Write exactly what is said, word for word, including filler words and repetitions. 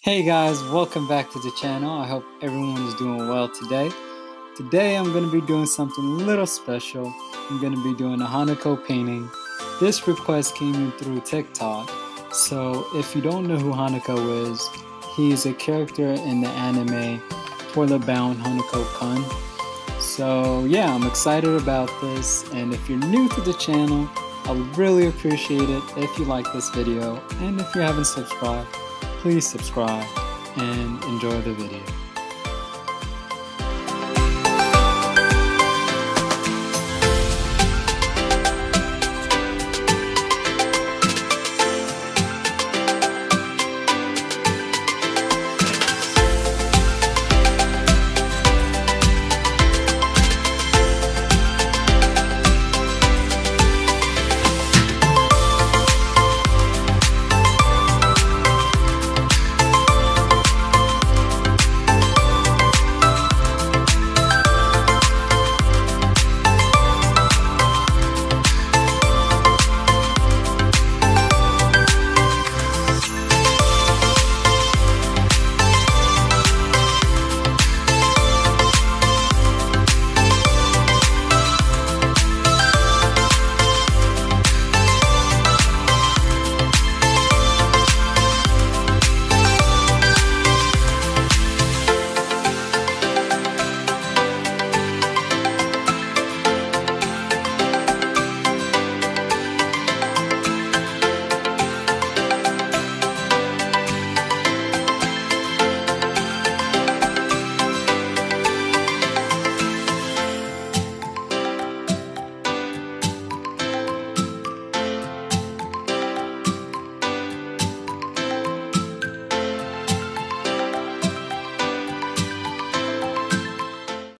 Hey guys, welcome back to the channel. I hope everyone is doing well today. Today I'm going to be doing something a little special. I'm going to be doing a Hanako painting. This request came in through TikTok. So if you don't know who Hanako is, he's a character in the anime Toilet-bound Hanako-kun. So yeah, I'm excited about this, and if you're new to the channel, I would really appreciate it if you like this video, and if you haven't subscribed, please subscribe and enjoy the video.